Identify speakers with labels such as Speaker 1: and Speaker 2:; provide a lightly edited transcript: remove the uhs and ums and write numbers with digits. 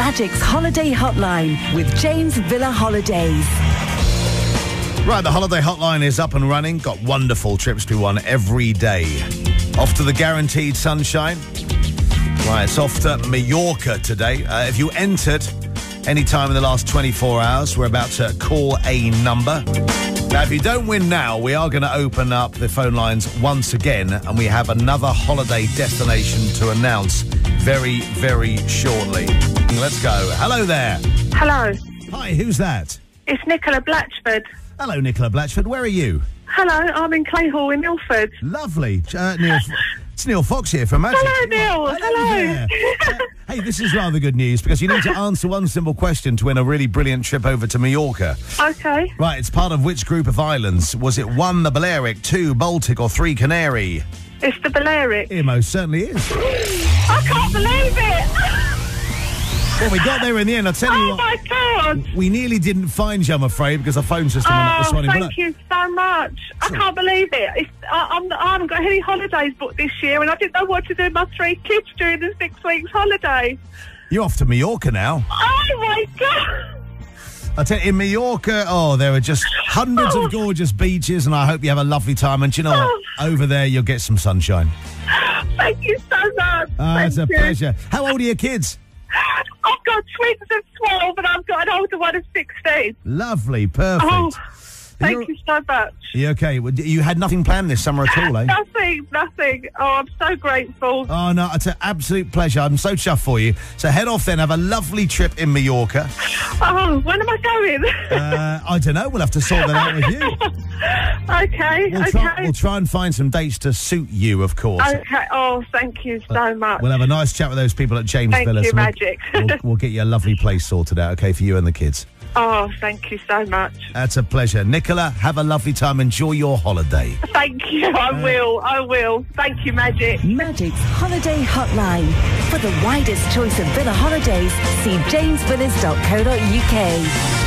Speaker 1: Magic's Holiday Hotline with James Villa Holidays.
Speaker 2: Right, the Holiday Hotline is up and running. Got wonderful trips to be won every day. Off to the guaranteed sunshine. Right, it's off to Mallorca today. If you entered any time in the last 24 hours, we're about to call a number. Now, if you don't win now, we are going to open up the phone lines once again, and we have another holiday destination to announce very, very shortly. Let's go. Hello there.
Speaker 3: Hello.
Speaker 2: Hi, who's that?
Speaker 3: It's Nicola Blatchford.
Speaker 2: Hello, Nicola Blatchford. Where are you?
Speaker 3: Hello, I'm in Clay Hall in Milford.
Speaker 2: Lovely. It's Neil Fox here from Magic.
Speaker 3: Hello, Neil. Hello.
Speaker 2: Hey, this is rather good news because you need to answer one simple question to win a really brilliant trip over to Mallorca.
Speaker 3: Okay.
Speaker 2: Right, it's part of which group of islands? Was it 1, the Balearic, 2, Baltic, or 3, Canary?
Speaker 3: It's the Balearic.
Speaker 2: It most certainly is.
Speaker 3: I can't believe it.
Speaker 2: Well, we got there in the end. I'll tell you
Speaker 3: Oh,
Speaker 2: what.
Speaker 3: my God.
Speaker 2: We nearly didn't find you, I'm afraid, because our phone system went up this morning.
Speaker 3: Thank you so much. I can't believe it. I haven't got any holidays booked this year, and I didn't know what to do with my 3 kids during the 6 weeks holiday.
Speaker 2: You're off to Mallorca now.
Speaker 3: Oh, my God.
Speaker 2: I tell you, in Mallorca, there are just hundreds of gorgeous beaches, and I hope you have a lovely time. And you know what? Over there, you'll get some sunshine.
Speaker 3: Thank you so much.
Speaker 2: It's a pleasure. How old are your kids?
Speaker 3: I've got twins of 12 and I've got an older one of 16.
Speaker 2: Lovely, perfect.
Speaker 3: Oh, thank you so much.
Speaker 2: You okay? You had nothing planned this summer at all, eh?
Speaker 3: Nothing. Oh, I'm so grateful.
Speaker 2: Oh, no, it's an absolute pleasure. I'm so chuffed for you. So head off then, have a lovely trip in Mallorca.
Speaker 3: Oh, when am I going?
Speaker 2: I don't know. We'll have to sort that out with you.
Speaker 3: Okay.
Speaker 2: We'll try and find some dates to suit you, of course.
Speaker 3: Okay. Oh, thank you so much.
Speaker 2: We'll have a nice chat with those people at James Villa.
Speaker 3: Thank you, Magic.
Speaker 2: We'll get you a lovely place sorted out, okay, for you and the kids.
Speaker 3: Oh, thank you so much.
Speaker 2: That's a pleasure. Nicola, have a lovely time. Enjoy your holiday.
Speaker 3: Thank you. I will. Thank you, Magic.
Speaker 1: Magic's Holiday Hotline. For the widest choice of villa holidays, see jamesvillas.co.uk.